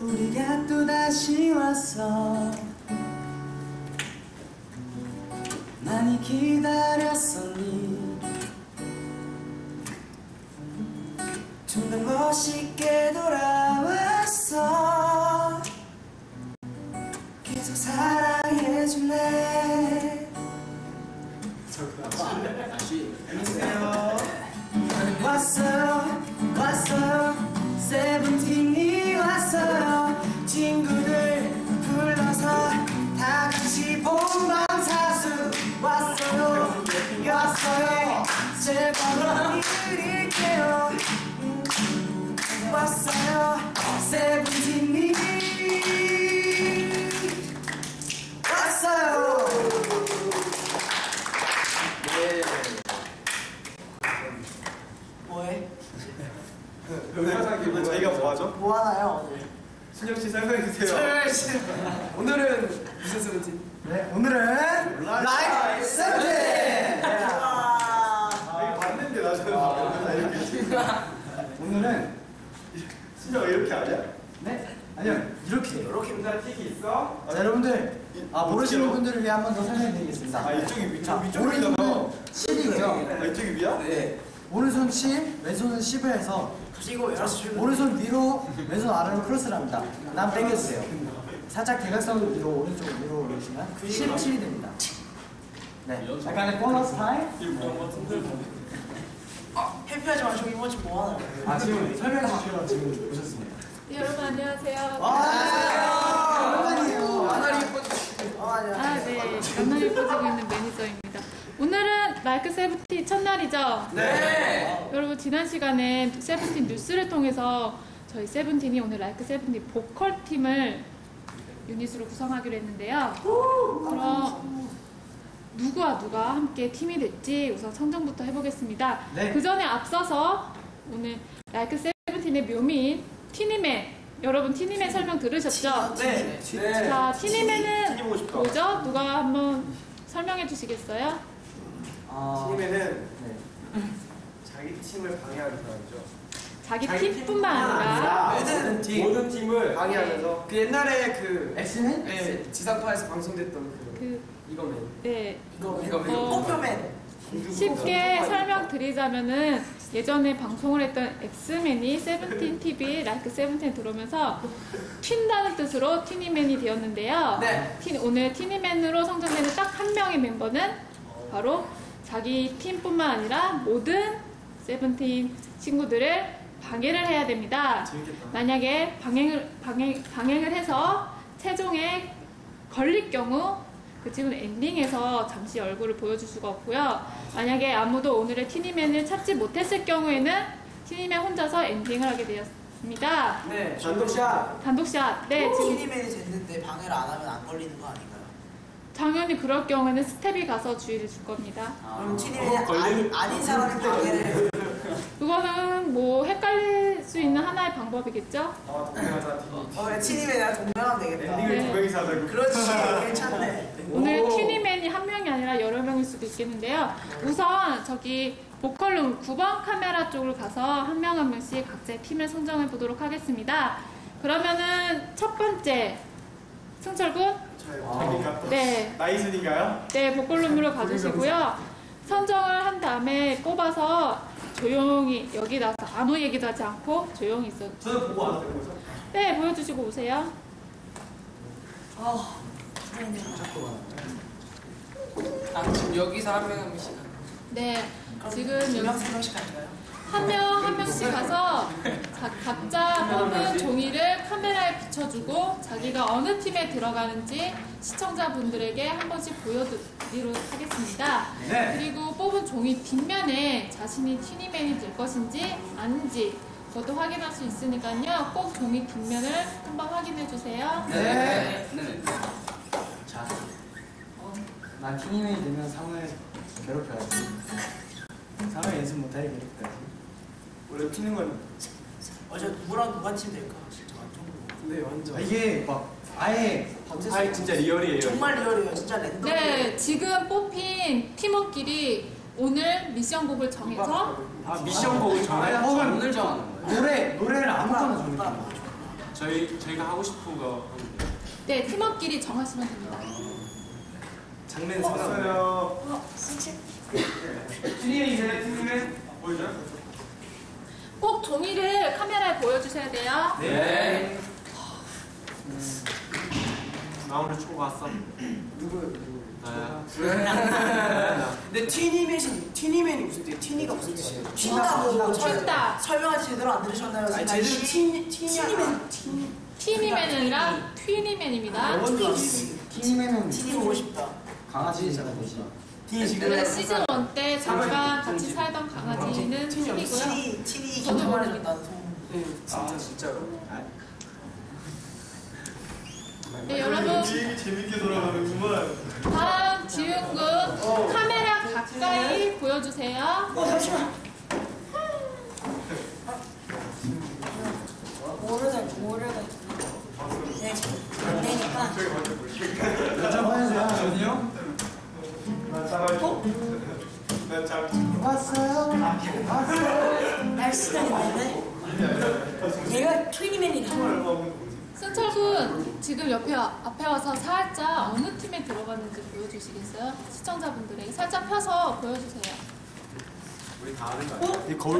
우리가 또다시 왔어. 많이 기다렸었니? 좀 더 멋있게 돌아왔어. 계속 사랑해줄래. 안녕하세요. 왔어요 세븐틴이 왔어요. 친구들 불러서 다 같이 본방사수 왔어요. 제발 드릴게요. 왔어요 세븐틴이 왔어요. 네. 뭐해? 오늘 저희가 뭐하죠? 뭐 하나요 오늘? 신영씨 설명해주세요. 오늘은 무슨 세븐틴? 네, 오늘은 라이브 세븐틴! 이거 봤는데 나 이렇게 오늘은 신영 이렇게 아니야? 네? 아니요, 이렇게 문자 틱이 있어? 자, 여러분들 모르시는 분들을 위해 한 번 더 설명드리겠습니다. 아 이쪽이 위쪽이잖아. 오른손은 10이고요. 아 이쪽이 위야? 네. 오른손 10, 왼손은 10을 해서 오른손 위로, 왼손 아래로 크로스를 합니다. 난 당겨주세요. 살짝 대각선으로 위로, 오른쪽 위로 올리시면 17이 됩니다. 네. 약간의 보너스 타임? 해피하지 마시고 이모지 뭐하나요? 아, 지금 설명해 주시러 지금 오셨습니다. 네, 여러분 안녕하세요. 오랜만이에요. 나날이 예뻐지시고. 네, 나날이 예뻐지고 있는 매니저입니다. 오늘은 라이크 세븐틴 첫날이죠? 네. 여러분 지난 시간에 세븐틴 뉴스를 통해서 저희 세븐틴이 오늘 라이크 세븐틴 보컬 팀을 유닛으로 구성하기로 했는데요. 그럼 누구와 누가 함께 팀이 될지 우선 선정부터 해보겠습니다. 네. 그 전에 앞서서 오늘 라이크 세븐틴의 묘미인 티니맨, 여러분 티니맨 설명 들으셨죠? 네. 자, 티니맨은 보고 싶다. 뭐죠? 누가 한번 설명해 주시겠어요? 팀에는 네. 자기 팀을 방해하는 사람이죠. 자기 팀뿐만 아니라 모든 팀을 방해하면서 그 옛날에 그 엑스맨? 네, 지상파에서 방송됐던 그 이거맨. 네, 이거맨. 꽃표맨. 쉽게 설명드리자면은 예전에 방송을 했던 엑스맨이 세븐틴 TV 라이크 세븐틴 들어오면서 튄다는 뜻으로 티니맨이 되었는데요. 네. 오늘 티니맨으로 선정되는 딱 한 명의 멤버는 바로 자기 팀뿐만 아니라 모든 세븐틴 친구들을 방해를 해야 됩니다. 재밌겠다. 만약에 방행을 해서 최종에 걸릴 경우 그 친구는 엔딩에서 잠시 얼굴을 보여줄 수가 없고요. 만약에 아무도 오늘의 티니맨을 찾지 못했을 경우에는 티니맨 혼자서 엔딩을 하게 되었습니다. 네. 단독샷. 단독샷. 네, 지금 티니맨이 됐는데 방해를 안 하면 안 걸리는 거 아닌가요? 당연히 그럴 경우에는 스텝이 가서 주의를 줄 겁니다. 그럼 티니맨이 아닌 사람이 방해를 그거는 뭐 헷갈릴 수 있는 하나의 방법이겠죠? 동행하자 팀. 티니맨이랑 동명하면 되겠다. 엔딩을 네. 두 명이서 하자고. 그렇지, 괜찮네. 오늘 티니맨이 한 명이 아니라 여러 명일 수도 있겠는데요. 우선 저기 보컬룸 9번 카메라 쪽으로 가서 한 명 한 명씩 각자의 팀을 선정해 보도록 하겠습니다. 그러면은 첫 번째 승철군, 자기가 네, 나이 순인가요? 네 보컬룸으로 가주시고요. 선정을 한 다음에 뽑아서 조용히 여기 나서 아무 얘기도 하지 않고 조용히 있어. 저는 보고 안 되는 거죠? 네, 보여주시고 오세요. 지금 여기서 한 명 한 명씩. 네, 지금 두 여기 명, 세 명씩 할까요? 한 명 한 명씩 가서 각자 뽑은 종이를 카메라에 비춰주고 자기가 어느 팀에 들어가는지 시청자분들에게 한 번씩 보여드리도록 하겠습니다. 네. 그리고 뽑은 종이 뒷면에 자신이 티니맨이 될 것인지 아닌지 그것도 확인할 수 있으니까요. 꼭 종이 뒷면을 한번 확인해 주세요. 네. 네. 자, 난 티니맨이 되면 상을 괴롭혀야지. 상을 연습 못하게 괴롭혀야지. 원래 튀는 건 어제 누구랑 누가 팀 될까? 진짜 완전 궁금해. 네, 완전. 이게 막 아예 진짜 리얼이에요. 정말 리얼이에요. 진짜 랜덤. 네, 지금 뽑힌 팀원끼리 오늘 미션곡을 정해서 미션곡을 정해요? 혹은 오늘 정하는 거예요. 노래를 아무거나 정해줘. 저희가 하고 싶은 거 하면 돼요. 네, 팀원끼리 정하시면 됩니다. 장면 상관없어요. 팀이면 보여줘요? 꼭 종이를 카메라에 보여주셔야 돼요. 네. 나 오늘 초고 갔어. 누구요? 나야. 근데 튀니맨이 무슨 뜻이에요? 튀니가 무슨 뜻이에요? 튄다고 튄다. 설명을 제대로 안 들으셨나요? 아니 제대로 튀니맨 티니맨이랑 튀니맨입니다. 티니맨은 티니 보고 싶다. 강아지잖아요, 대신. 팀이 지금 원래 시즌 1 때 잠깐 같이 살던 강아지는 튀니고요. 티니 저도 경험하셨다. 네, 진짜로. 네, 여러분 재밌게 돌아가는구만. 다음 지훈군 카메라 가까이 보여주세요. 잠시만. 뭐를 네, 안 되니까. 몇점 하세요? 전이요? 왔어요. 왔어요. 날씨가 있는데. 얘가 트위니맨이다. 승철군 지금 앞에 와서 살짝 어느 팀에 들어갔는지 보여주시겠어요? 시청자분들에게 살짝 펴서 보여주세요. 우리 다 아는 거 아니야? 이 거울.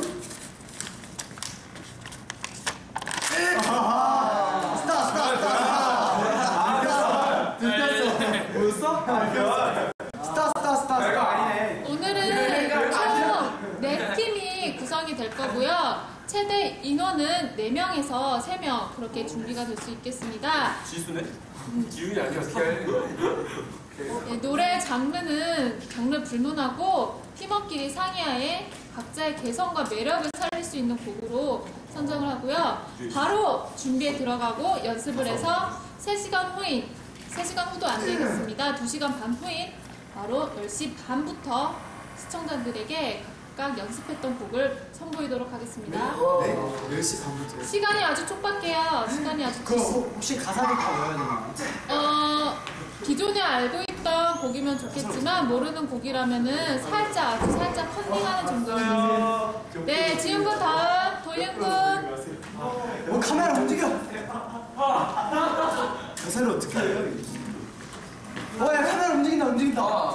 스타. 내가 아니네. 오늘은 총 4팀이 구성이 될 거고요. 최대 인원은 4명에서 3명 그렇게 준비가 될 수 있겠습니다. 지수네? 기훈이 아니야. 어떻게 해? 네, 노래 장르는 장르 불문하고 팀원끼리 상의하에 각자의 개성과 매력을 살릴 수 있는 곡으로 선정을 하고요. 바로 준비에 들어가고 연습을 해서 3시간 후인, 3시간 후도 안 되겠습니다. 2시간 반 후인 바로 10시 반부터 시청자들에게 각각 연습했던 곡을 선보이도록 하겠습니다. 네? 10시 반부터. 시간이 아주 촉박해요. 시간이 아주 그 혹시 가사를 다 외워야 되나요? 기존에 알고 있던 곡이면 좋겠지만 모르는 곡이라면은 살짝 아주 살짝 컨닝하는 정도입니다. 네, 지훈군 다음 도윤군. 카메라 움직여. 가사를 어떻게 해요? 야, 카메라 움직인다.